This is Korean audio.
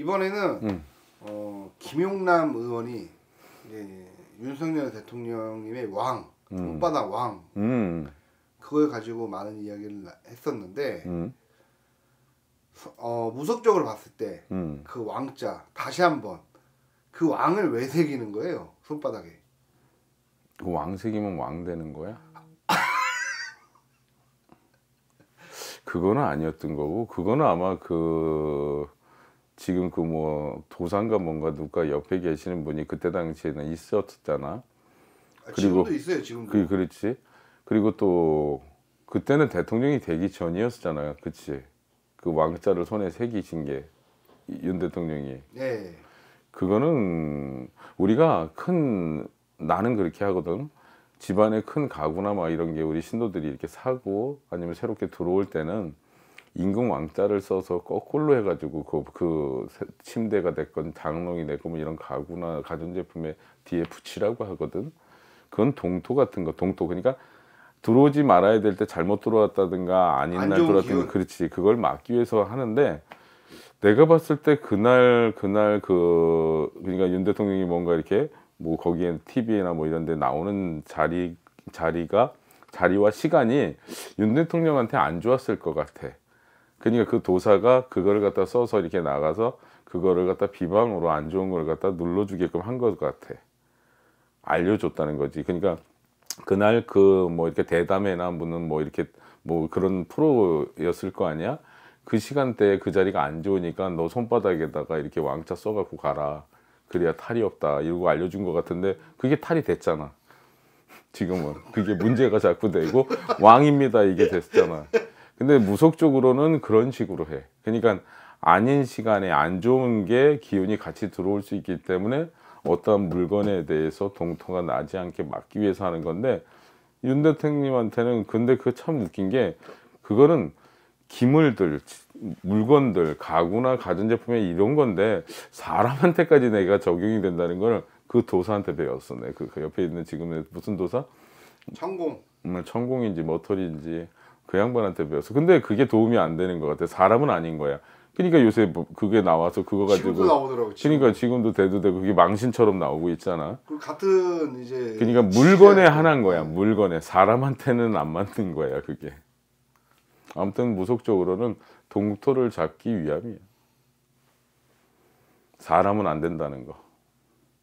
이번에는 김용남 의원이 이제 윤석열 대통령님의 손바닥 왕 그걸 가지고 많은 이야기를 했었는데 무속적으로 봤을 때 그 왕자 다시 한번 그 왕을 왜 새기는 거예요 손바닥에? 그 왕 새기면 왕 되는 거야? 그거는 아니었던 거고, 그거는 아마 지금 뭐 도산가 뭔가 누가 옆에 계시는 분이 그때 당시에는 있었잖아. 지금도 있어요, 지금도. 그렇지. 그리고 또 그때는 대통령이 되기 전이었잖아요, 그치? 그 왕자를 손에 새기신 게 윤 대통령이. 네. 그거는 우리가 나는 그렇게 하거든. 집안에 큰 가구나 막 이런 게 우리 신도들이 이렇게 사고 아니면 새롭게 들어올 때는 임금 왕자를 써서 거꾸로 해가지고 그 침대가 됐건 장롱이 됐건 뭐 이런 가구나 가전제품에 뒤에 붙이라고 하거든. 그건 동토 같은 거, 동토. 그러니까 들어오지 말아야 될 때 잘못 들어왔다든가 아닌 날 들어왔다든가, 그렇지. 그걸 막기 위해서 하는데, 내가 봤을 때 그러니까 윤 대통령이 뭔가 이렇게 뭐 거기에 TV나 뭐 이런 데 나오는 자리와 시간이 윤 대통령한테 안 좋았을 것 같아. 그러니까 그 도사가 그거를 갖다 써서 이렇게 나가서 그거를 갖다 비방으로 안 좋은 걸 갖다 눌러주게끔 한 것 같아. 알려줬다는 거지. 그러니까 그날 뭐 이렇게 대담회나 뭐 이렇게 뭐 그런 프로였을 거 아니야? 그 시간대에 그 자리가 안 좋으니까 너 손바닥에다가 이렇게 왕자 써갖고 가라. 그래야 탈이 없다. 이러고 알려준 것 같은데 그게 탈이 됐잖아. 지금은. 그게 문제가 자꾸 되고 왕입니다. 이게 됐잖아. 근데 무속적으로는 그런 식으로 해. 그러니까 아닌 시간에 안 좋은 게 기운이 같이 들어올 수 있기 때문에 어떠한 물건에 대해서 동토가 나지 않게 막기 위해서 하는 건데, 윤 대통령님한테는 근데 그거 참 웃긴 게, 그거는 기물들, 물건들, 가구나 가전제품에 이런 건데 사람한테까지 내가 적용이 된다는 걸 그 도사한테 배웠어. 그 옆에 있는 지금 무슨 도사? 천공인지 머털인지 그 양반한테 배웠어. 근데 그게 도움이 안 되는 것 같아. 사람은 아닌 거야. 그러니까 요새 그게 나와서 그거 가지고 지금도 나오더라고. 그러니까 지금도 대도 그게 망신처럼 나오고 있잖아. 그 같은 이제 그러니까 물건에 하나인 거야. 물건에. 사람한테는 안 맞는 거야, 그게. 아무튼 무속적으로는 동토를 잡기 위함이야. 사람은 안 된다는 거.